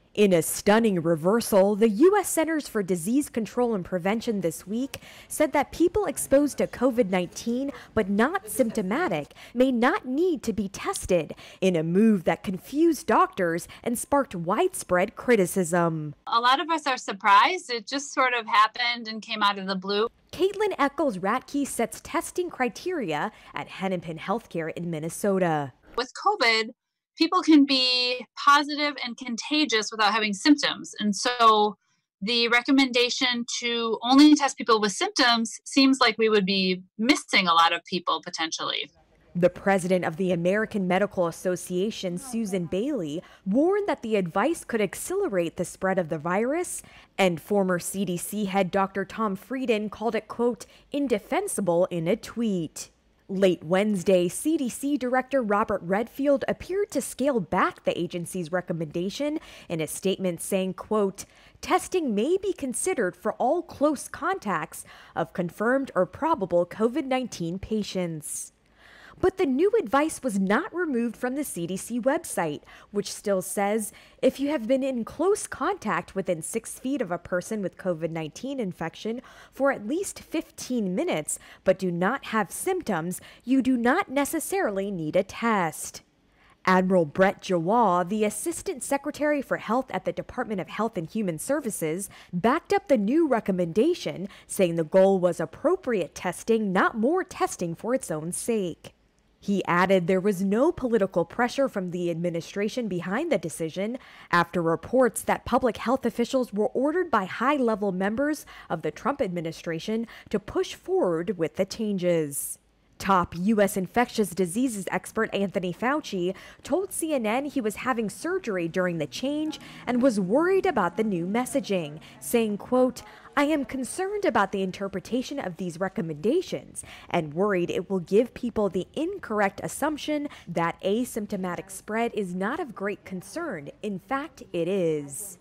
In a stunning reversal, the U.S. Centers for Disease Control and Prevention this week said that people exposed to COVID-19 but not symptomatic may not need to be tested, in a move that confused doctors and sparked widespread criticism. A lot of us are surprised. It just sort of happened and came out of the blue. Caitlin Eccles-Ratke sets testing criteria at Hennepin Healthcare in Minnesota. With COVID, people can be positive and contagious without having symptoms. And so the recommendation to only test people with symptoms seems like we would be missing a lot of people potentially. The president of the American Medical Association, Susan Bailey, warned that the advice could accelerate the spread of the virus, and former CDC head Dr. Tom Frieden called it, quote, indefensible in a tweet. Late Wednesday, CDC Director Robert Redfield appeared to scale back the agency's recommendation in a statement saying, quote, testing may be considered for all close contacts of confirmed or probable COVID-19 patients. But the new advice was not removed from the CDC website, which still says if you have been in close contact within 6 feet of a person with COVID-19 infection for at least 15 minutes but do not have symptoms, you do not necessarily need a test. Admiral Brett Jawah, the Assistant Secretary for Health at the Department of Health and Human Services, backed up the new recommendation, saying the goal was appropriate testing, not more testing for its own sake. He added there was no political pressure from the administration behind the decision after reports that public health officials were ordered by high-level members of the Trump administration to push forward with the changes. Top U.S. infectious diseases expert Anthony Fauci told CNN he was having surgery during the change and was worried about the new messaging, saying, quote, I am concerned about the interpretation of these recommendations and worried it will give people the incorrect assumption that asymptomatic spread is not of great concern. In fact, it is.